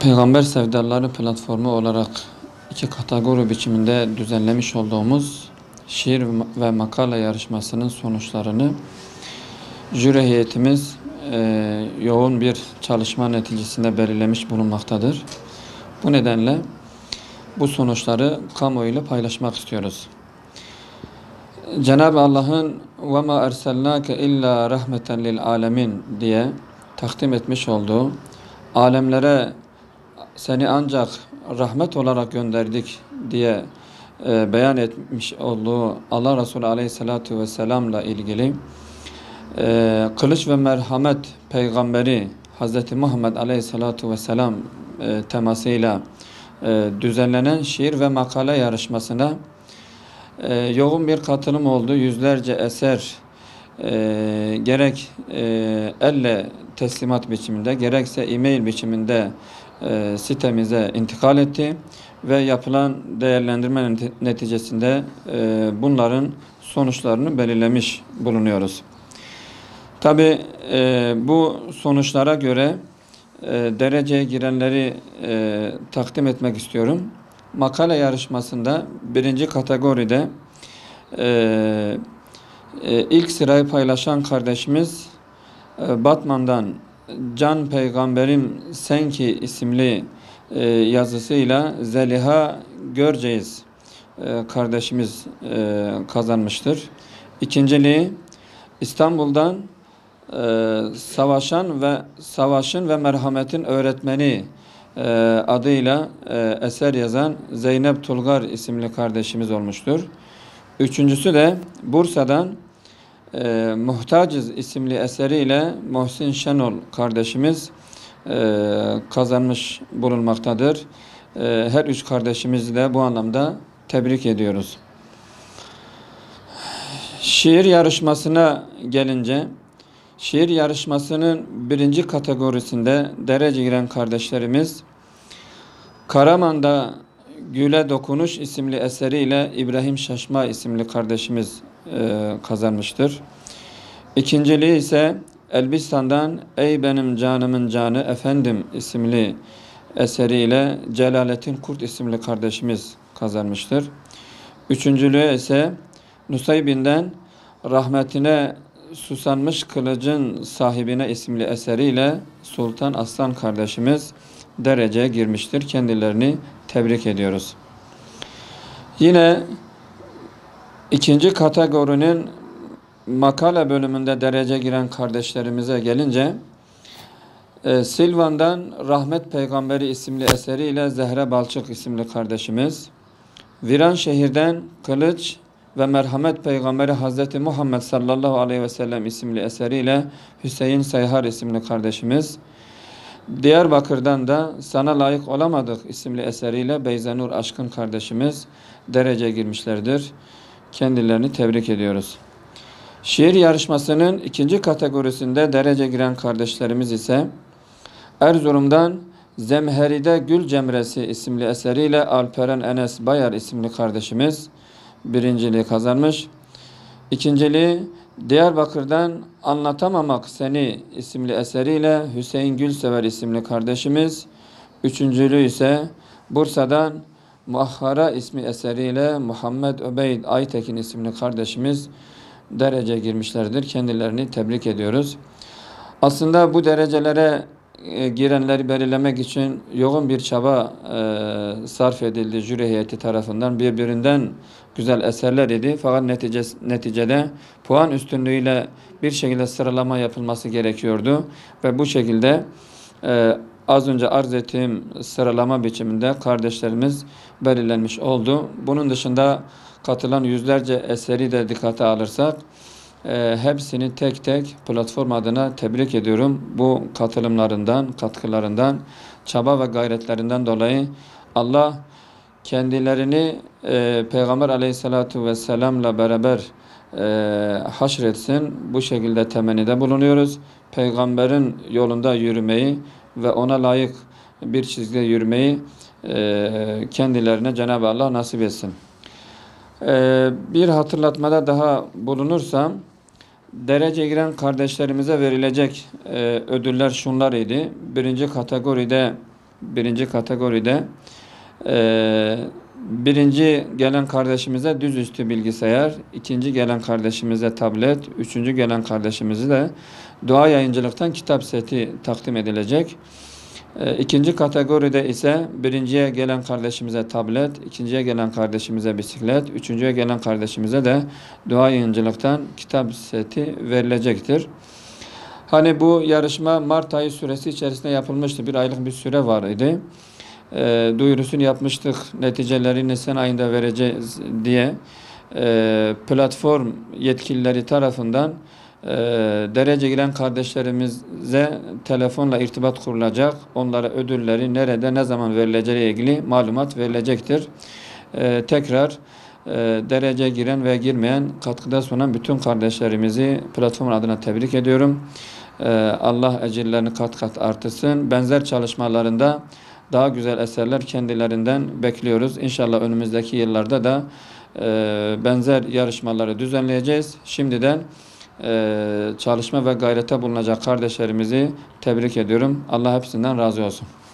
Peygamber Sevdaları platformu olarak iki kategori biçiminde düzenlemiş olduğumuz şiir ve makale yarışmasının sonuçlarını jüri heyetimiz yoğun bir çalışma neticesinde belirlemiş bulunmaktadır. Bu nedenle bu sonuçları kamuoyuyla paylaşmak istiyoruz. Cenab-ı Allah'ın وَمَا اَرْسَلْنَاكَ اِلَّا رَحْمَةً لِلْعَالَمِينَ diye takdim etmiş olduğu alemlere seni ancak rahmet olarak gönderdik diye beyan etmiş olduğu Allah Resulü Aleyhisselatü Vesselam'la ilgili kılıç ve merhamet peygamberi Hz. Muhammed Aleyhisselatü Vesselam temasıyla düzenlenen şiir ve makale yarışmasına yoğun bir katılım oldu. Yüzlerce eser gerek elle teslimat biçiminde gerekse e-mail biçiminde sitemize intikal etti ve yapılan değerlendirme neticesinde bunların sonuçlarını belirlemiş bulunuyoruz. Tabi bu sonuçlara göre dereceye girenleri takdim etmek istiyorum. Makale yarışmasında birinci kategoride ilk sırayı paylaşan kardeşimiz Batman'dan Can Peygamberim Senki isimli yazısıyla Zeliha Görceğiz kardeşimiz kazanmıştır. İkinciliği İstanbul'dan Savaşın ve Merhametin Öğretmeni adıyla eser yazan Zeynep Tulgar isimli kardeşimiz olmuştur. Üçüncüsü de Bursa'dan Muhtacız isimli eseriyle Muhsin Şenol kardeşimiz kazanmış bulunmaktadır. Her üç kardeşimizi de bu anlamda tebrik ediyoruz. Şiir yarışmasına gelince, şiir yarışmasının birinci kategorisinde derece giren kardeşlerimiz Karaman'da Güle Dokunuş isimli eseriyle İbrahim Şaşma isimli kardeşimiz kazanmıştır. İkinciliği ise Elbistan'dan Ey Benim Canımın Canı Efendim isimli eseriyle Celalettin Kurt isimli kardeşimiz kazanmıştır. Üçüncülüğü ise Nusaybin'den Rahmetine Susanmış Kılıcın Sahibine isimli eseriyle Sultan Aslan kardeşimiz dereceye girmiştir. Kendilerini tebrik ediyoruz. Yine ikinci kategorinin makale bölümünde derece giren kardeşlerimize gelince Silvan'dan Rahmet Peygamberi isimli eseriyle Zehre Balçık isimli kardeşimiz, Viranşehir'den Kılıç ve Merhamet Peygamberi Hazreti Muhammed sallallahu aleyhi ve sellem isimli eseriyle Hüseyin Sayhar isimli kardeşimiz, Diyarbakır'dan da Sana Layık Olamadık isimli eseriyle Beyzenur Aşkın kardeşimiz dereceye girmişlerdir. Kendilerini tebrik ediyoruz. Şiir yarışmasının ikinci kategorisinde derece giren kardeşlerimiz ise Erzurum'dan Zemheride Gül Cemresi isimli eseriyle Alperen Enes Bayar isimli kardeşimiz birinciliği kazanmış. İkinciliği Diyarbakır'dan Anlatamamak Seni isimli eseriyle Hüseyin Gülsever isimli kardeşimiz. Üçüncülüğü ise Bursa'dan Muahhara ismi eseriyle Muhammed Öbeyd Aytekin isimli kardeşimiz derece girmişlerdir. Kendilerini tebrik ediyoruz. Aslında bu derecelere girenleri belirlemek için yoğun bir çaba sarf edildi jüri heyeti tarafından. Birbirinden güzel eserler idi. Fakat neticede puan üstünlüğüyle bir şekilde sıralama yapılması gerekiyordu. Ve bu şekilde az önce arz ettiğim sıralama biçiminde kardeşlerimiz belirlenmiş oldu. Bunun dışında katılan yüzlerce eseri de dikkate alırsak hepsini tek tek platform adına tebrik ediyorum. Bu katılımlarından, katkılarından, çaba ve gayretlerinden dolayı Allah kendilerini Peygamber Aleyhisselatü Vesselam'la beraber haşretsin. Bu şekilde temennide bulunuyoruz. Peygamberin yolunda yürümeyi ve ona layık bir çizgide yürümeyi kendilerine Cenab-ı Allah nasip etsin. Bir hatırlatmada daha bulunursam, derece giren kardeşlerimize verilecek ödüller şunlar idi. Birinci kategoride Birinci kategoride birinci gelen kardeşimize düzüstü bilgisayar, ikinci gelen kardeşimize tablet, üçüncü gelen kardeşimize de dua yayıncılıktan kitap seti takdim edilecek. İkinci kategoride ise birinciye gelen kardeşimize tablet, ikinciye gelen kardeşimize bisiklet, üçüncüye gelen kardeşimize de dua yayıncılıktan kitap seti verilecektir. Hani bu yarışma Mart ayı süresi içerisinde yapılmıştı. Bir aylık bir süre var idi. Duyurusunu yapmıştık. Neticelerini Nisan ayında vereceğiz diye platform yetkilileri tarafından derece giren kardeşlerimize telefonla irtibat kurulacak. Onlara ödülleri nerede, ne zaman verileceği ilgili malumat verilecektir. Tekrar derece giren ve girmeyen, katkıda sunan bütün kardeşlerimizi platform adına tebrik ediyorum. Allah ecirlerini kat kat artırsın. Benzer çalışmalarında daha güzel eserler kendilerinden bekliyoruz. İnşallah önümüzdeki yıllarda da benzer yarışmaları düzenleyeceğiz. Şimdiden çalışma ve gayrete bulunacak kardeşlerimizi tebrik ediyorum. Allah hepsinden razı olsun.